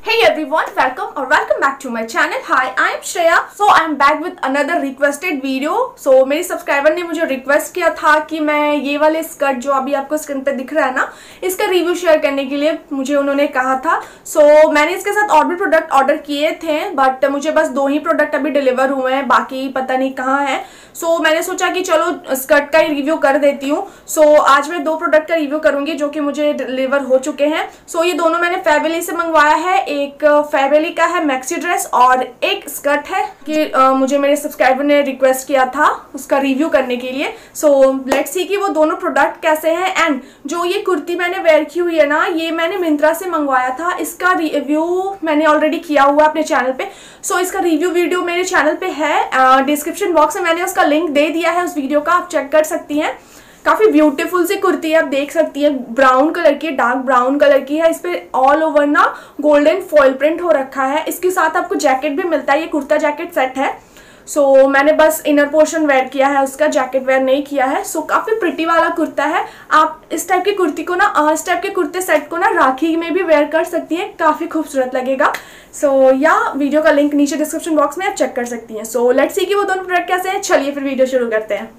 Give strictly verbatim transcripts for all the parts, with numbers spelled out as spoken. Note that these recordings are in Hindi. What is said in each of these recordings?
Hey everyone, welcome or welcome back to my channel. Hi, I am Shreya. So I am back with another requested video. So मेरी सब्सक्राइबर ने मुझे रिक्वेस्ट किया था कि मैं ये वाले स्कर्ट जो अभी आपको स्क्रीन पे दिख रहा है ना, इसका रिव्यू शेयर करने के लिए मुझे उन्होंने कहा था. सो so, मैंने इसके साथ और भी प्रोडक्ट ऑर्डर किए थे, बट मुझे बस दो ही प्रोडक्ट अभी डिलीवर हुए हैं, बाकी पता नहीं कहाँ है. सो so, मैंने सोचा कि चलो स्कर्ट का ही रिव्यू कर देती हूँ. सो so, आज मैं दो प्रोडक्ट का रिव्यू करूँगी जो कि मुझे डिलीवर हो चुके हैं. सो so, ये दोनों मैंने फेबेली से मंगवाया है. एक फेबेली का है मैक्सी ड्रेस और एक स्कर्ट है कि आ, मुझे मेरे सब्सक्राइबर ने रिक्वेस्ट किया था उसका रिव्यू करने के लिए. सो लेट्स सी कि वो दोनों प्रोडक्ट कैसे हैं. एंड जो ये कुर्ती मैंने वेयर की हुई है ना, ये मैंने मिंत्रा से मंगवाया था. इसका रिव्यू मैंने ऑलरेडी किया हुआ है अपने चैनल पे. सो so, इसका रिव्यू वीडियो मेरे चैनल पे है. डिस्क्रिप्शन बॉक्स में मैंने उसका लिंक दे दिया है उस वीडियो का, आप चेक कर सकती हैं. काफी ब्यूटीफुल सी कुर्ती है, आप देख सकती हैं. ब्राउन कलर की, डार्क ब्राउन कलर की है. इस पे ऑल ओवर ना गोल्डन फॉइल प्रिंट हो रखा है. इसके साथ आपको जैकेट भी मिलता है. ये कुर्ता जैकेट सेट है. सो so, मैंने बस इनर पोर्शन वेयर किया है, उसका जैकेट वेयर नहीं किया है. सो so, काफी प्रिटी वाला कुर्ता है. आप इस टाइप की कुर्ती को ना, इस टाइप के कुर्ते सेट को ना राखी में भी वेयर कर सकती हैं, काफी खूबसूरत लगेगा. सो so, या वीडियो का लिंक नीचे डिस्क्रिप्शन बॉक्स में आप चेक कर सकती हैं. सो लेट्स सी कि वो दोनों प्रोडक्ट कैसे हैं. चलिए फिर वीडियो शुरू करते हैं.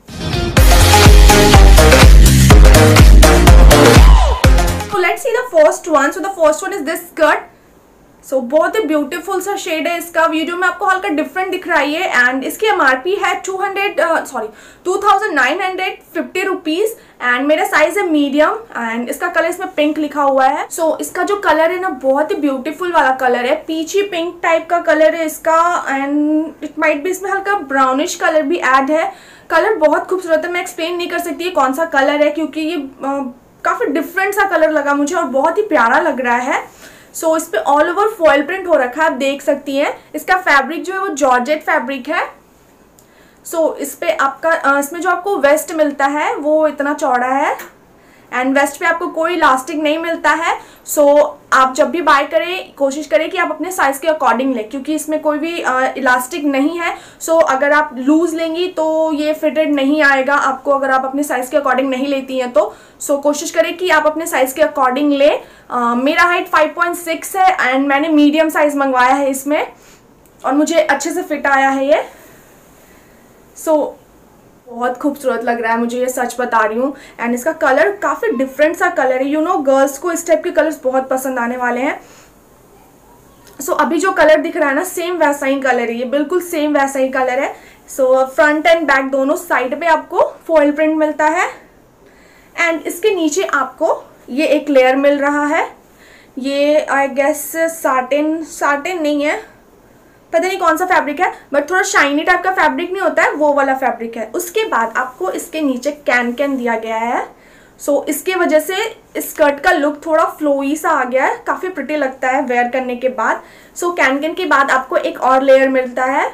So let's see the first one. So the first one is this skirt. So बहुत ही ब्यूटीफुल सा शेड है इसका. वीडियो में आपको हल्का डिफरेंट दिख रहा है ये. एंड इसकी एमआरपी है two hundred sorry two thousand nine hundred fifty rupees. And मेरा साइज है मीडियम. एंड इसका कलर इसमें पिंक लिखा हुआ है. सो so, इसका जो कलर है ना, बहुत ही ब्यूटीफुल वाला कलर है. पीची पिंक टाइप का कलर है इसका. एंड इट माइट भी इसमें हल्का ब्राउनिश कलर भी ऐड है. कलर बहुत खूबसूरत है. मैं एक्सप्लेन नहीं कर सकती ये कौन सा कलर है, क्योंकि ये uh, काफी डिफरेंट सा कलर लगा मुझे और बहुत ही प्यारा लग रहा है. सो so, इस पे ऑल ओवर फॉइल प्रिंट हो रखा है, आप देख सकती हैं. इसका फैब्रिक जो है वो जॉर्जेट फैब्रिक है. सो so, इस पे आपका इसमें जो आपको वेस्ट मिलता है वो इतना चौड़ा है. एंड वेस्ट पे आपको कोई इलास्टिक नहीं मिलता है. सो so, आप जब भी बाय करें कोशिश करें कि आप अपने साइज के अकॉर्डिंग लें, क्योंकि इसमें कोई भी इलास्टिक नहीं है. सो so, अगर आप लूज लेंगी तो ये फिटेड नहीं आएगा आपको, अगर आप अपने साइज के अकॉर्डिंग नहीं लेती हैं तो. सो so, कोशिश करें कि आप अपने साइज के अकॉर्डिंग लें. uh, मेरा हाइट फाइव पॉइंट सिक्स है एंड मैंने मीडियम साइज मंगवाया है इसमें और मुझे अच्छे से फिट आया है ये. सो so, बहुत खूबसूरत लग रहा है मुझे, ये सच बता रही हूँ. एंड इसका कलर काफ़ी डिफरेंट सा कलर है. यू नो गर्ल्स को इस टाइप के कलर्स बहुत पसंद आने वाले हैं. सो so, अभी जो कलर दिख रहा है ना, सेम वैसा ही कलर है ये, बिल्कुल सेम वैसा ही कलर है. सो फ्रंट एंड बैक दोनों साइड पे आपको फॉइल प्रिंट मिलता है. एंड इसके नीचे आपको ये एक लेयर मिल रहा है. ये आई गेस साटिन साटिन नहीं है, पता नहीं कौन सा फैब्रिक है, बट थोड़ा शाइनी टाइप का फैब्रिक नहीं होता है, वो वाला फैब्रिक है. उसके बाद आपको इसके नीचे कैन कैन दिया गया है. सो so, इसके वजह से इस स्कर्ट का लुक थोड़ा फ्लोई सा आ गया है, काफ़ी प्रिटी लगता है वेयर करने के बाद. सो so, कैन कैन के बाद आपको एक और लेयर मिलता है.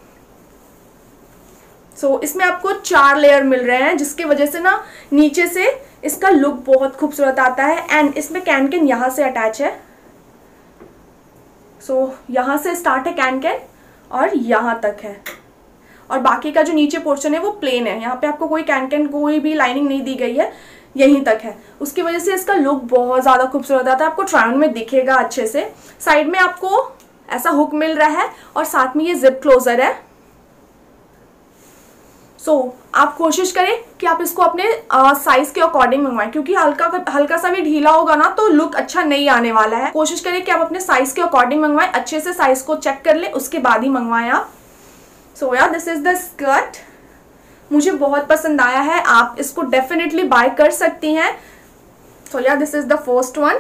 सो so, इसमें आपको चार लेयर मिल रहे हैं, जिसकी वजह से ना नीचे से इसका लुक बहुत खूबसूरत आता है. एंड इसमें कैन कैन यहाँ से अटैच है. सो so, यहाँ से स्टार्ट है कैन कैन और यहाँ तक है, और बाकी का जो नीचे पोर्शन है वो प्लेन है. यहाँ पे आपको कोई कैन कैन कोई भी लाइनिंग नहीं दी गई है, यहीं तक है. उसकी वजह से इसका लुक बहुत ज़्यादा खूबसूरत आता है. आपको ट्राई ऑन में दिखेगा अच्छे से. साइड में आपको ऐसा हुक मिल रहा है और साथ में ये जिप क्लोजर है. सो so, आप कोशिश करें कि आप इसको अपने साइज के अकॉर्डिंग मंगवाएं, क्योंकि हल्का हल्का सा भी ढीला होगा ना तो लुक अच्छा नहीं आने वाला है. कोशिश करें कि आप अपने साइज के अकॉर्डिंग मंगवाएं, अच्छे से साइज को चेक कर लें, उसके बाद ही मंगवाएं आप. सो या दिस इज द स्कर्ट. मुझे बहुत पसंद आया है, आप इसको डेफिनेटली बाय कर सकती हैं. सो या this is the first one.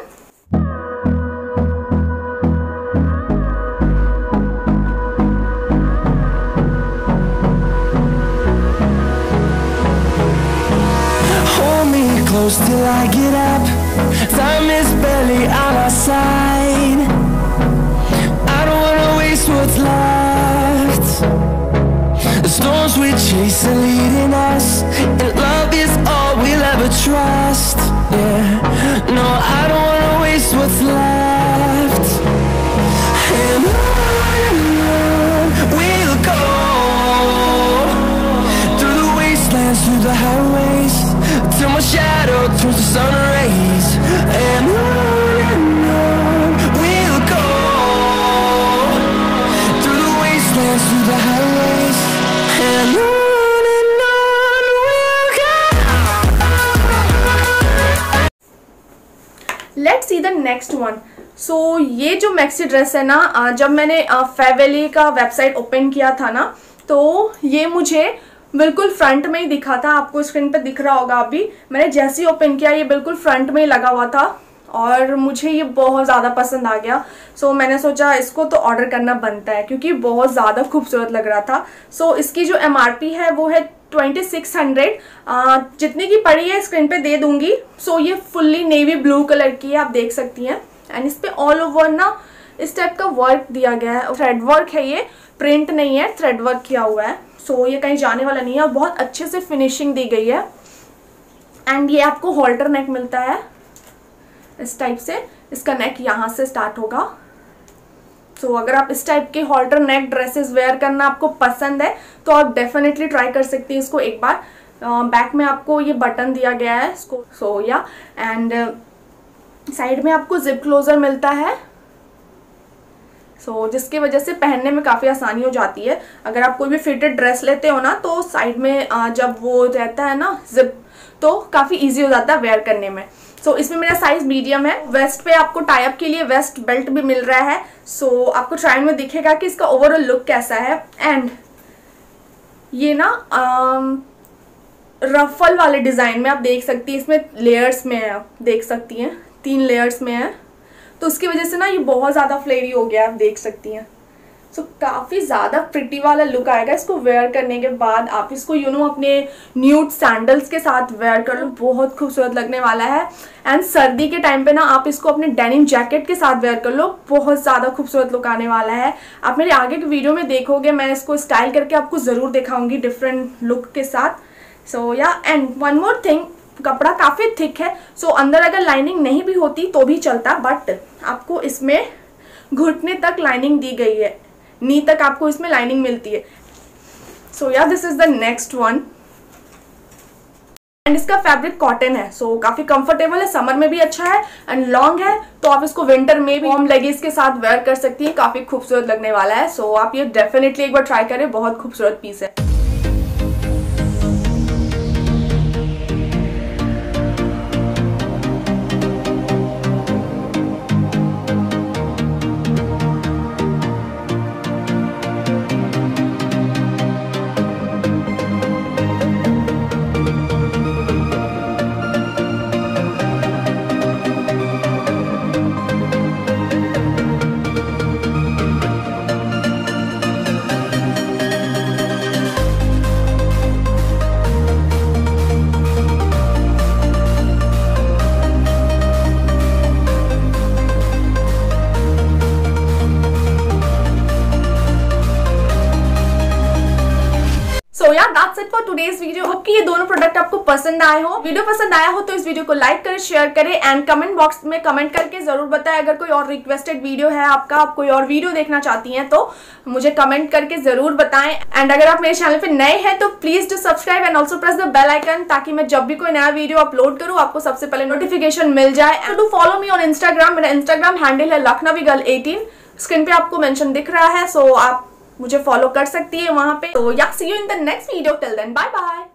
Close till I get up. Time is barely on our side. I don't wanna waste what's left. The storms we chase are leading us, and love is all we'll ever trust. Yeah, no, I don't wanna waste what's left. And on we'll go, through the wastelands, through the highways, till my shadow turns to sun rays. And on and on we'll go. Next one. So ये जो मैक्सी ड्रेस है ना, जब मैंने फेवली का वेबसाइट ओपन किया था ना, तो ये मुझे बिल्कुल फ्रंट में ही दिखा था। आपको स्क्रीन पे दिख रहा होगा अभी। मैंने जैसे ही ओपन किया ये बिल्कुल फ्रंट में ही लगा हुआ था और मुझे ये बहुत ज़्यादा पसंद आ गया। सो so, मैंने सोचा इसको तो ऑर्डर करना बनता है क्योंकि बहुत ज़्यादा खूबसूरत लग रहा था। सो so, इसकी जो एमआरपी है वो है ट्वेंटी सिक्स हंड्रेड। जितनी की पड़ी है स्क्रीन पे दे दूंगी। सो so, ये फुल्ली नेवी ब्लू कलर की है, आप देख सकती हैं। एंड इस पर ऑल ओवर ना इस टाइप का वर्क दिया गया है, थ्रेड वर्क है, ये प्रिंट नहीं है, थ्रेड वर्क किया हुआ है। सो so, ये कहीं जाने वाला नहीं है और बहुत अच्छे से फिनिशिंग दी गई है। एंड ये आपको हॉल्टर नेक मिलता है इस टाइप से। इसका नेक यहाँ से स्टार्ट होगा। सो so, अगर आप इस टाइप के हॉल्टर नेक ड्रेसेस वेयर करना आपको पसंद है तो आप डेफिनेटली ट्राई कर सकती हैं इसको एक बार। बैक uh, में आपको ये बटन दिया गया है इसको। सो या एंड साइड में आपको जिप क्लोजर मिलता है। सो so, जिसकी वजह से पहनने में काफ़ी आसानी हो जाती है। अगर आप कोई भी फिटेड ड्रेस लेते हो ना तो साइड में जब वो रहता है ना जिप, तो काफ़ी इजी हो जाता है वेयर करने में। सो so, इसमें मेरा साइज मीडियम है। वेस्ट पे आपको टाई अप के लिए वेस्ट बेल्ट भी मिल रहा है। सो so, आपको ट्रायल में दिखेगा कि इसका ओवरऑल लुक कैसा है। एंड ये ना रफल वाले डिज़ाइन में आप देख सकती हैं, इसमें लेयर्स में है, आप देख सकती हैं तीन लेयर्स में है, तो उसकी वजह से ना ये बहुत ज़्यादा फ्लेरी हो गया, आप देख सकती हैं। सो so, काफ़ी ज़्यादा प्रिटी वाला लुक आएगा इसको वेयर करने के बाद। आप इसको यू नो अपने न्यूड सैंडल्स के साथ वेयर कर लो, बहुत खूबसूरत लगने वाला है। एंड सर्दी के टाइम पे ना आप इसको अपने डेनिम जैकेट के साथ वेयर कर लो, बहुत ज़्यादा खूबसूरत लुक आने वाला है। आप मेरे आगे की वीडियो में देखोगे, मैं इसको स्टाइल करके आपको ज़रूर दिखाऊंगी डिफरेंट लुक के साथ। सो या एंड वन मोर थिंग, कपड़ा काफ़ी थिक है। सो so, अंदर अगर लाइनिंग नहीं भी होती तो भी चलता, बट आपको इसमें घुटने तक लाइनिंग दी गई है, नी तक आपको इसमें लाइनिंग मिलती है। सो या this is the next one. And इसका फैब्रिक कॉटन है। सो so, काफ़ी कंफर्टेबल है, समर में भी अच्छा है एंड लॉन्ग है, तो आप इसको विंटर में भी वार्म लेगिंग्स के साथ वेयर कर सकती हैं। काफ़ी खूबसूरत लगने वाला है। सो so, आप ये डेफिनेटली एक बार ट्राई करें, बहुत खूबसूरत पीस है। So yeah that's it for today's video. Hope कि ये दोनों प्रोडक्ट आपको पसंद आए हो। वीडियो पसंद आया हो तो इस वीडियो को लाइक करें, शेयर करें एंड कमेंट बॉक्स में कमेंट करके जरूर बताएं। अगर कोई और रिक्वेस्टेड वीडियो है आपका, आप कोई और वीडियो देखना चाहती हैं तो मुझे कमेंट करके जरूर बताएं। एंड अगर आप मेरे चैनल पे नए हैं तो please do subscribe and also press the bell icon, ताकि मैं जब भी कोई नया वीडियो अपलोड करूँ आपको सबसे पहले नोटिफिकेशन मिल जाए। And do follow me on Instagram. मेरा इंस्टाग्राम हैंडल है लखनवी गर्ल एटीन, स्क्रीन पे आपको मेंशन दिख रहा है। सो so, आप मुझे फॉलो कर सकती है वहां पे। तो yeah see you in the next video, till then bye bye.